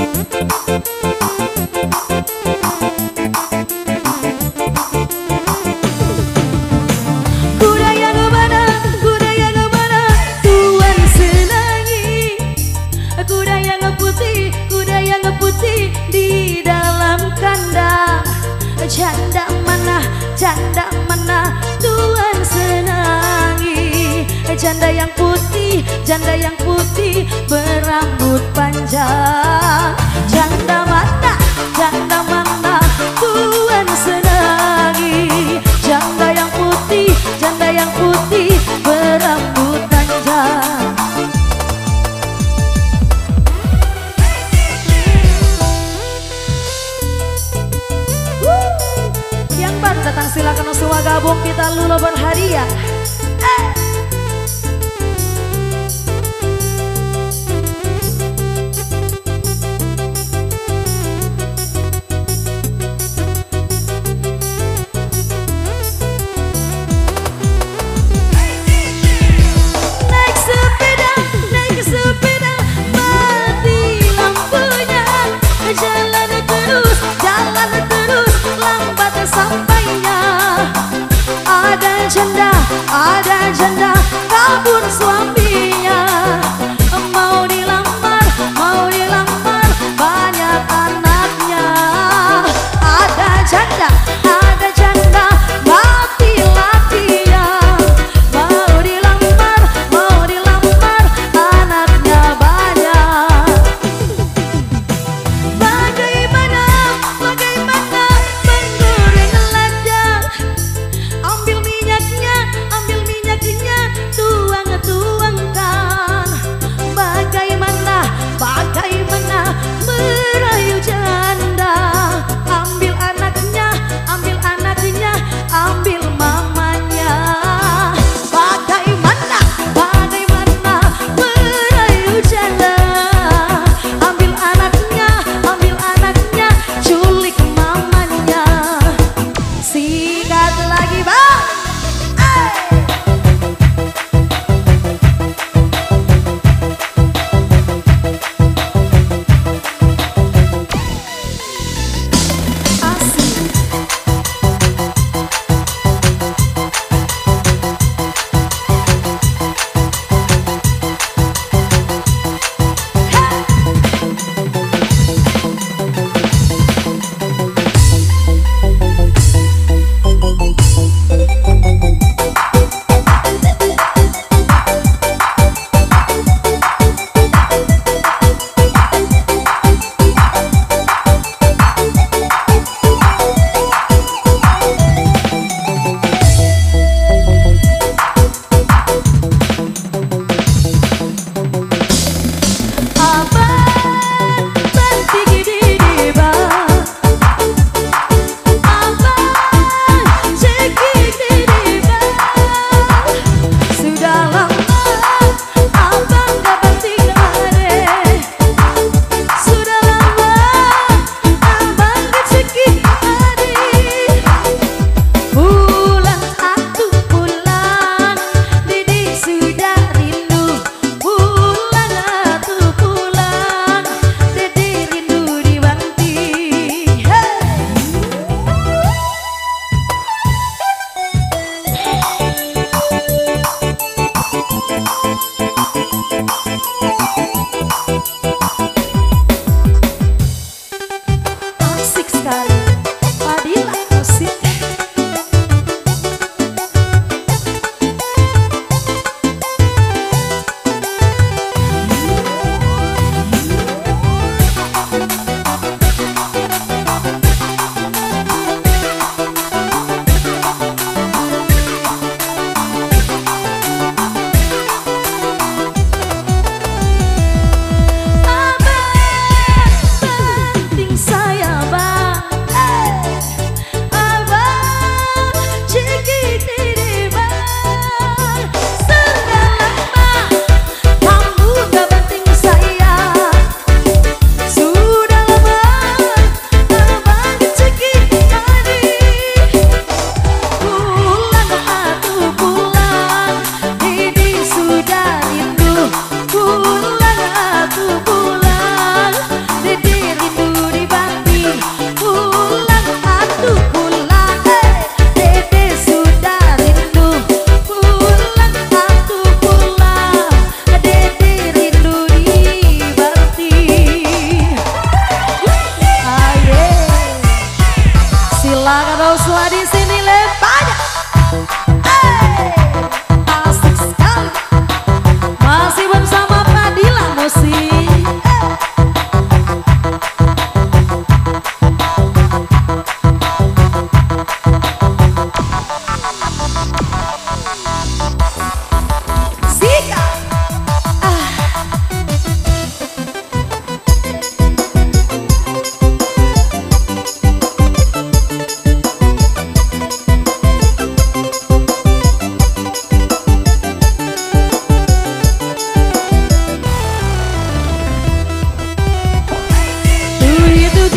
Janda yang putih berambut panjang. Janda mana Tuhan senangi. Janda yang putih berambut panjang. Yang baru datang silakan semua gabung, kita lulu berhadiah.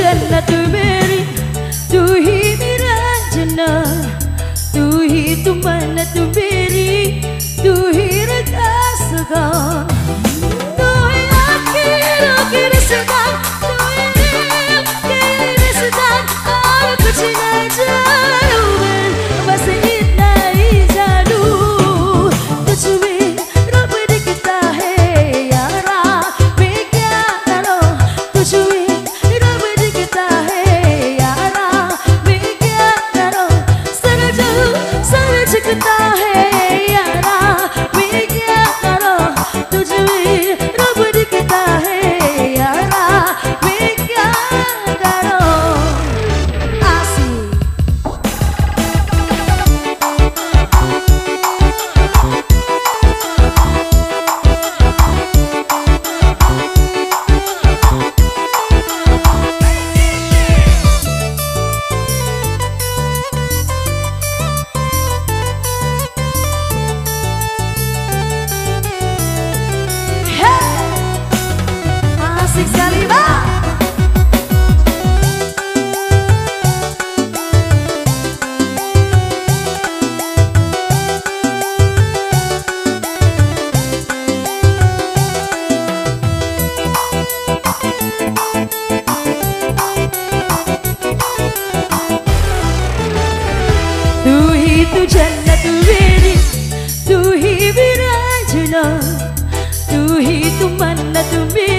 जन्नत मेरी, तू ही मेरा जना, तू ही तू मन्नत मेरी, तू ही रजा सगा, तू ही आखिर आखिर सदा, तू ही दिल के रिश्ता, और कुछ न जानूं मैं, बस इतना ही जानूं तुझ में रब दिखता है यारा, मैं क्या करूं तुझ में रब दिखता है यारा, मैं क्या करूं सर झुकता है यारा, मैं क्या करूं तुझ में रब दिखता है यारा, मैं क्या करूं। आसी asik sekali Pak. तू ही तू जन्नत मेरी, तू ही मेरा जना, तू ही तू मन्नत मेरी,